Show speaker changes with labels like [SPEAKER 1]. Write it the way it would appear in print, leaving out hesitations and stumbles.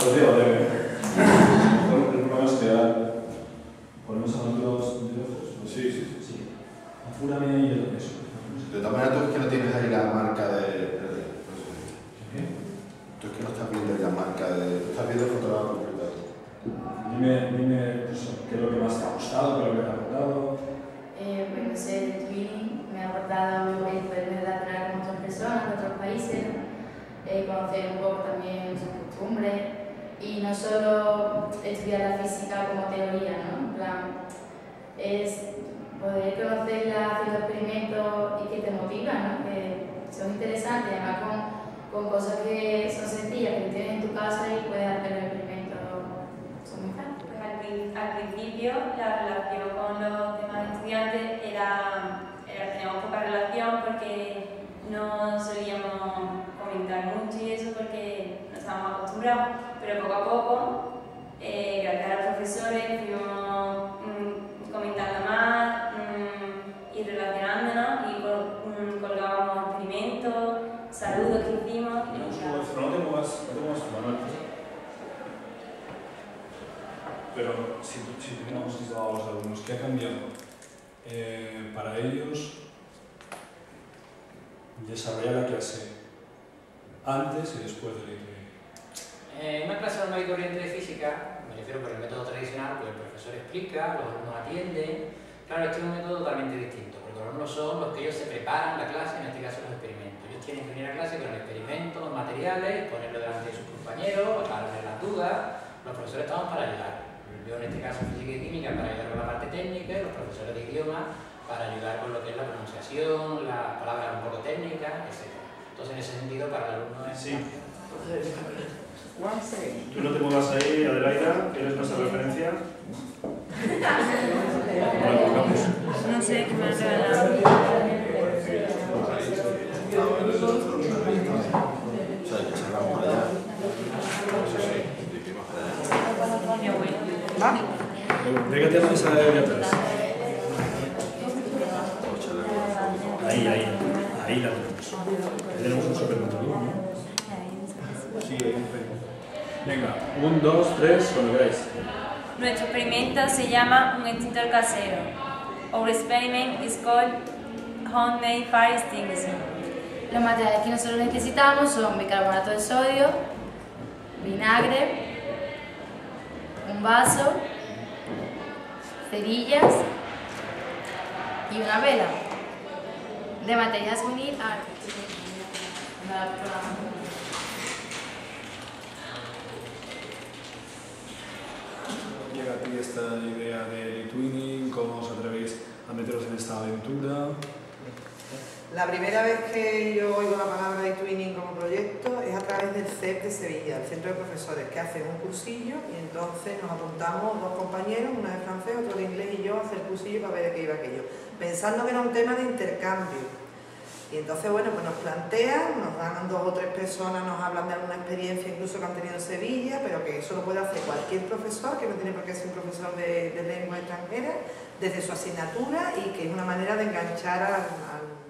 [SPEAKER 1] asociado de... Bueno, el problema es que ponemos a nosotros directos. Sí. Apúrame y eso.
[SPEAKER 2] De todas maneras, tú es que no tienes ahí la marca de...
[SPEAKER 1] ¿Qué?
[SPEAKER 2] Tú es que no estás viendo ahí la marca de... Tú estás viendo el fotograma completo.
[SPEAKER 1] Dime pues, qué es lo que más te ha gustado, qué es lo que te ha aportado.
[SPEAKER 3] Pues no sé, el twinning me ha aportado el poderme relacionar con otras personas de otros países, conocer un poco también sus costumbres y no solo estudiar la física como teoría, ¿no? En plan, es poder conocerla haciendo experimentos y que te motivan, ¿no? Que son interesantes, además con cosas que son sencillas, que tienes en tu casa y puedes hacer el experimento. Son muy fáciles.
[SPEAKER 4] Pues al principio la relación con los demás estudiantes teníamos poca relación porque no solíamos comentar mucho y eso porque no estábamos acostumbrados, pero poco a poco, gracias a los profesores, fuimos comentando más y relacionándonos y colgábamos experimentos, saludos que hicimos.
[SPEAKER 1] No te muevas, Manuel. Pero si tuviéramos a los alumnos, ¿qué ha cambiado? Para ellos, desarrollar la clase antes y después del ITV.
[SPEAKER 5] En una clase normal y corriente de física, me refiero por el método tradicional, pues el profesor explica, los alumnos atienden. Claro, este es un método totalmente distinto, porque los alumnos son los que ellos se preparan la clase, en este caso los experimentos. Ellos tienen que venir a clase con el experimento, los materiales, ponerlo delante de sus compañeros, aclararles las dudas. Los profesores estamos para ayudar. Yo en este caso física y química para ayudar con la parte técnica y los profesores de idioma para ayudar con lo que es la pronunciación, las palabras un poco técnicas, etc. Entonces en ese sentido para el alumno es...
[SPEAKER 1] Sí. Tú no te muevas ahí, Adelaida, ¿quieres nuestra referencia?
[SPEAKER 4] No sé, qué me han regalado.
[SPEAKER 1] Pégate a la mesa de atrás. Ahí la tenemos. Ahí tenemos un supercontrol, ¿no? Sí, hay un pelín. Venga, 1, 2, 3, cuando queráis.
[SPEAKER 4] Nuestro experimento se llama un extintor casero. Our experiment is called homemade fire extinguisher.
[SPEAKER 3] Los materiales que nosotros necesitamos son bicarbonato de sodio, vinagre, un vaso, cerillas y una vela. De materias vinil art.
[SPEAKER 1] Llega a ti esta idea del e-twinning, ¿cómo os atrevéis a meteros en esta aventura?
[SPEAKER 6] La primera vez que yo oigo la palabra e-twinning como proyecto es a través del CEP de Sevilla, el Centro de Profesores, que hacen un cursillo y entonces nos apuntamos dos compañeros, una de francés, otro de inglés y yo, a hacer el cursillo para ver de qué iba aquello, pensando que era un tema de intercambio. Y entonces, bueno, pues nos plantean, nos dan 2 o 3 personas, nos hablan de alguna experiencia incluso que han tenido en Sevilla, pero que eso lo puede hacer cualquier profesor, que no tiene por qué ser un profesor de lengua extranjera, desde su asignatura y que es una manera de enganchar al